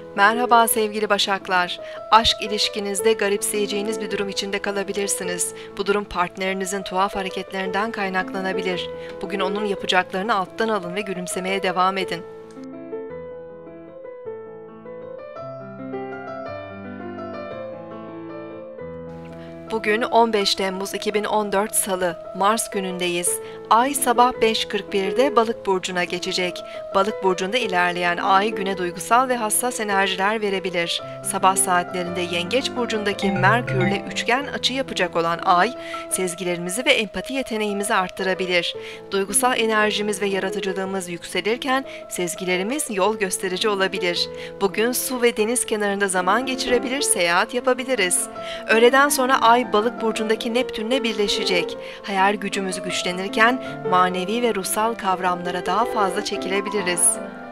Merhaba sevgili Başaklar. Aşk ilişkinizde garipseyeceğiniz bir durum içinde kalabilirsiniz. Bu durum partnerinizin tuhaf hareketlerinden kaynaklanabilir. Bugün onun yapacaklarını alttan alın ve gülümsemeye devam edin. Bugün 15 Temmuz 2014 Salı, Mars günündeyiz. Ay sabah 5:41'de Balık burcuna geçecek. Balık burcunda ilerleyen ay güne duygusal ve hassas enerjiler verebilir. Sabah saatlerinde Yengeç burcundaki Merkürle üçgen açı yapacak olan ay, sezgilerimizi ve empati yeteneğimizi arttırabilir. Duygusal enerjimiz ve yaratıcılığımız yükselirken sezgilerimiz yol gösterici olabilir. Bugün su ve deniz kenarında zaman geçirebilir, seyahat yapabiliriz. Öğleden sonra ay Balık burcundaki Neptünle birleşecek. Hayal gücümüz güçlenirken manevi ve ruhsal kavramlara daha fazla çekilebiliriz.